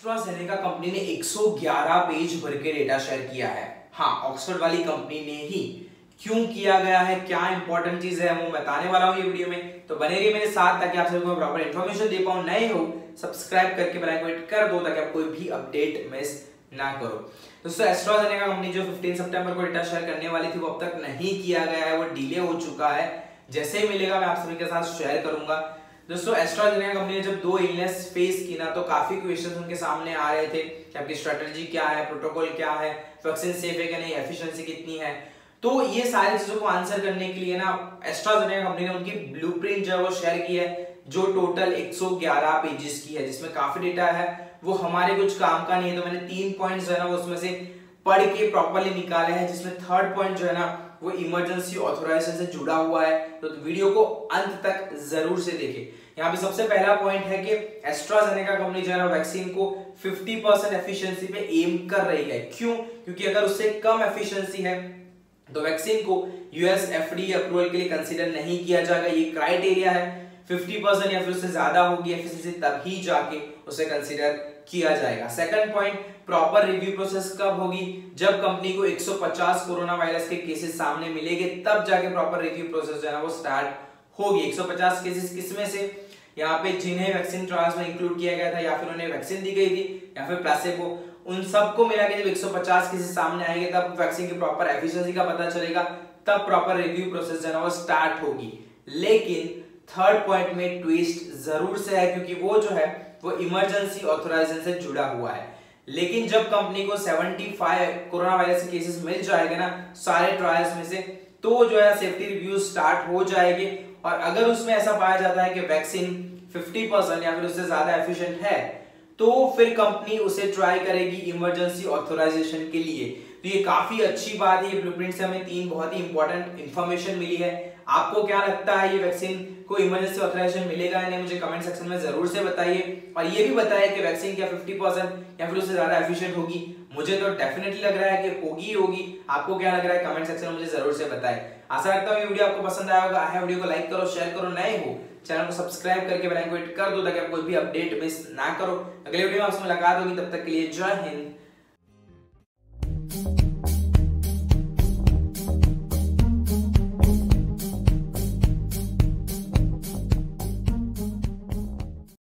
AstraZeneca company ने 111 page भर के डेटा शेयर किया है। हाँ, ऑक्सफोर्ड वाली कंपनी ने ही। क्यों किया गया है, क्या इंपॉर्टेंट चीज है, वो बताने वाला हूँ ये वीडियो में। तो बने रहिए मेरे साथ ताकि आप सभी को प्रॉपर इन्फॉर्मेशन दे पाऊं। नए हो सब्सक्राइब करके बेल आइकन हिट कर दो ताकि आप कोई भी अपडेट मिस ना करो। दोस्तों, एस्ट्राजेनेका कंपनी जो 15 सितंबर को डेटा शेयर करने वाली थी वो अब तक नहीं किया गया है, वो डिले हो चुका है। जैसे ही मिलेगा मैं आप सभी के साथ शेयर करूंगा। दोस्तों, एस्ट्राजेनेका कंपनी ने जब 2 इलनेस फेस की ना, तो काफी क्वेश्चंस उनके सामने आ रहे थे कि आपकी स्ट्रेटजी क्या है, प्रोटोकॉल क्या है, वैक्सीन सेफ है कि नहीं, एफिशिएंसी कितनी है। तो ये सारी चीजों को आंसर करने के लिए ना एस्ट्राजेनेका कंपनी ने उनकी ब्लूप्रिंट जो है वो शेयर की है, जो टोटल 111 पेजेस की है, जिसमें काफी डेटा है। वो हमारे कुछ काम का नहीं है, तो मैंने 3 पॉइंट्स जो है ना वो उसमें से पढ़ के प्रॉपर्ली निकाले हैं, जिसमें थर्ड पॉइंट जो है ना वो इमरजेंसी ऑथराइजेशन से जुड़ा हुआ है। तो वीडियो को अंत तक जरूर से देखें। यहाँ पे सबसे पहला पॉइंट है कि एस्ट्राजेनेका कंपनी जो है ना वैक्सीन को 50% एफिशिएंसी पे एम कर रही है। क्यों? क्योंकि अगर उससे कम एफिशिएंसी है तो वैक्सीन को यूएस एफडीए अप्रूवल के लिए कंसीडर नहीं किया जाएगा। ये क्राइटेरिया है। 50% या फिर उससे ज्यादा होगी एफिशिएंसी तभी जाके उसे कंसीडर किया जाएगा। Second point, proper review process कब होगी? जब कंपनी को 150 कोरोना वायरस के केसेस सामने मिलेंगे तब जाके प्रॉपर रिव्यू प्रोसेस जो है ना वो स्टार्ट होगी। 150 केसेस किसमें से? यहाँ पे जिन्हें वैक्सीन ट्रायल्स में इंक्लूड किया गया था, या फिर उन्हें वैक्सीन दी गई थी, या फिर प्लेसिबो, उन सबको मिला के जब 150 केसेस सामने आएंगे तब वैक्सीन की प्रॉपर एफिशिएंसी का पता चलेगा, तब प्रॉपर रिव्यू प्रोसेस जो है ना वो स्टार्ट होगी। लेकिन थर्ड पॉइंट में ट्विस्ट जरूर से है, क्योंकि वो जो है वो इमरजेंसी ऑथराइजेशन से जुड़ा हुआ है। लेकिन जब कंपनी को 75 कोरोना वायरस के केसेस मिल जाएंगे ना सारे ट्रायल्स में से, तो जो है सेफ्टी रिव्यू स्टार्ट हो जाएंगे। और अगर उसमें ऐसा पाया जाता है कि वैक्सीन 50% या फिर उससे ज्यादा एफिशिएंट है, तो फिर कंपनी उसे ट्राई करेगी इमरजेंसी ऑथराइजेशन के लिए। तो ये काफी अच्छी बात है। ये ब्लूप्रिंट से हमें 3 बहुत ही इंपॉर्टेंट इंफॉर्मेशन मिली है। आपको क्या लगता है, ये वैक्सीन को इमरजेंसी ऑथराइजेशन मिलेगा या नहीं? मुझे कमेंट सेक्शन में जरूर से बताइए। और ये भी बताइए कि वैक्सीन क्या 50% या फिर उससे ज्यादा एफिशिएंट होगी। मुझे तो डेफिनेटली लग रहा है कि होगी। आपको क्या लग रहा है कमेंट सेक्शन में मुझे जरूर से बताएं। आशा रखता हूँ ये वीडियो आपको पसंद आया होगा। वीडियो को लाइक करो, शेयर करो। नए हो चैनल को सब्सक्राइब करके बेल आइकन हिट कर दो ताकि आप कोई भी अपडेट मिस ना करो। अगले वीडियो में आपसे मुलाकात होगी, तब तक के लिए जय हिंद,